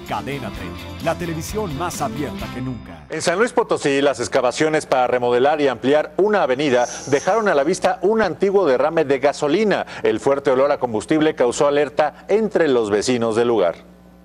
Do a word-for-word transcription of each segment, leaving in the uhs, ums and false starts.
Cadena treinta, la televisión más abierta que nunca. En San Luis Potosí, las excavaciones para remodelar y ampliar una avenida dejaron a la vista un antiguo derrame de gasolina. El fuerte olor a combustible causó alerta entre los vecinos del lugar.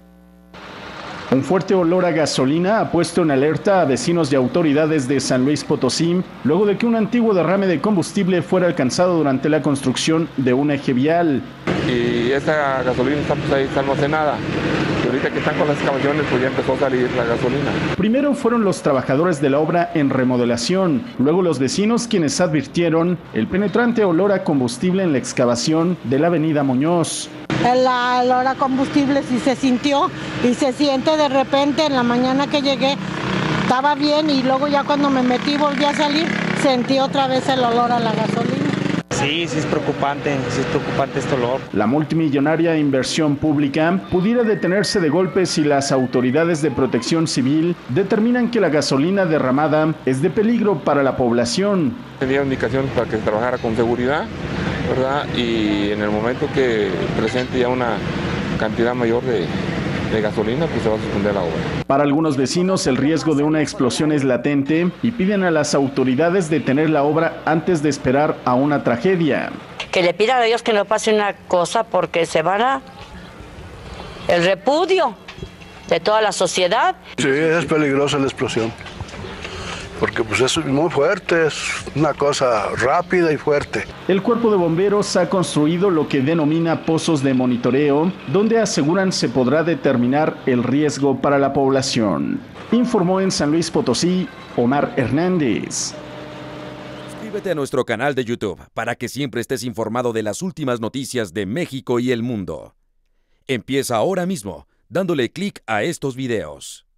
Un fuerte olor a gasolina ha puesto en alerta a vecinos y autoridades de San Luis Potosí, luego de que un antiguo derrame de combustible fuera alcanzado durante la construcción de un eje vial. Y esa gasolina está, pues, ahí está almacenada. Y ahorita que están con las excavaciones, pues ya empezó a salir la gasolina. Primero fueron los trabajadores de la obra en remodelación, luego los vecinos quienes advirtieron el penetrante olor a combustible en la excavación de la avenida Muñoz. El olor a combustible sí se sintió y se siente de repente. En la mañana que llegué estaba bien y luego ya cuando me metí y volví a salir sentí otra vez el olor a la gasolina. Sí, sí es preocupante, sí es preocupante este olor. La multimillonaria inversión pública pudiera detenerse de golpe si las autoridades de protección civil determinan que la gasolina derramada es de peligro para la población. Tenía indicaciones para que se trabajara con seguridad, ¿verdad? Y en el momento que presente ya una cantidad mayor de, de gasolina, pues se va a suspender la obra. Para algunos vecinos el riesgo de una explosión es latente y piden a las autoridades detener la obra antes de esperar a una tragedia. Que le pidan a Dios que no pase una cosa porque se van a el repudio de toda la sociedad. Sí, es peligrosa la explosión. Porque pues es muy fuerte, es una cosa rápida y fuerte. El cuerpo de bomberos ha construido lo que denomina pozos de monitoreo, donde aseguran se podrá determinar el riesgo para la población. Informó en San Luis Potosí, Omar Hernández. Suscríbete a nuestro canal de YouTube para que siempre estés informado de las últimas noticias de México y el mundo. Empieza ahora mismo, dándole clic a estos videos.